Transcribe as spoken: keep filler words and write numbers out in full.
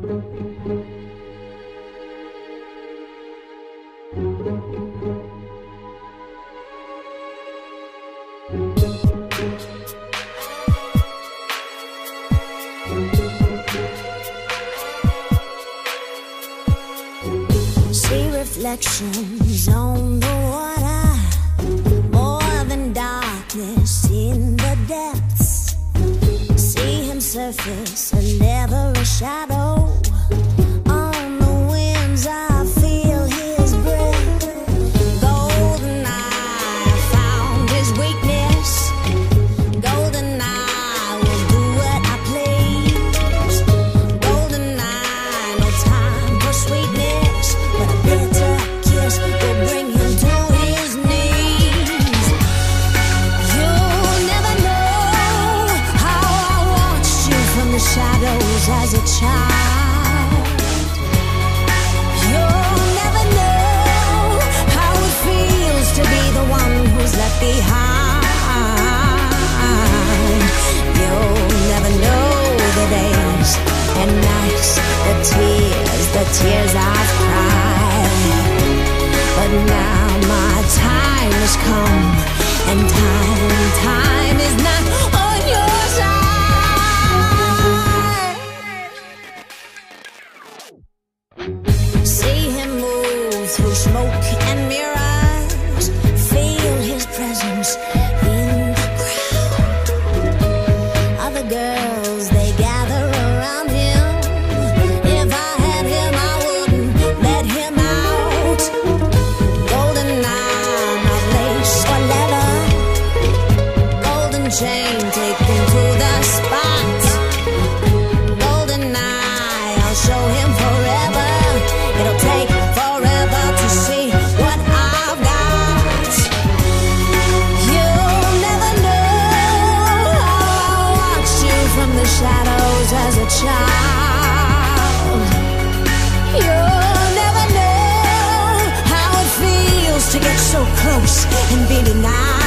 See reflections on the water, more than darkness in the depths. See him surface and never a shadow. On the winds I feel his breath. Golden eye, I found his weakness. Golden eye will do what I please. Golden eye, no time for sweetness, but a bitter kiss will bring him to his knees. You'll never know how I watched you from the shadows as a child. You'll never know how it feels to be the one who's left behind. You'll never know the days and nights, the tears, the tears I've cried. But now my time has come, and time, time is not on your side. See him move through smoke and mirrors. Feel his presence in the crowd. Other girls, they gather around him. If I had him, I wouldn't let him out. Golden eye, not lace or leather. Golden chain, take him to the spot. Golden eye, I'll show him forever. It'll take forever to see what I've got. You'll never know how I watched you from the shadows as a child. You'll never know how it feels to get so close and be denied.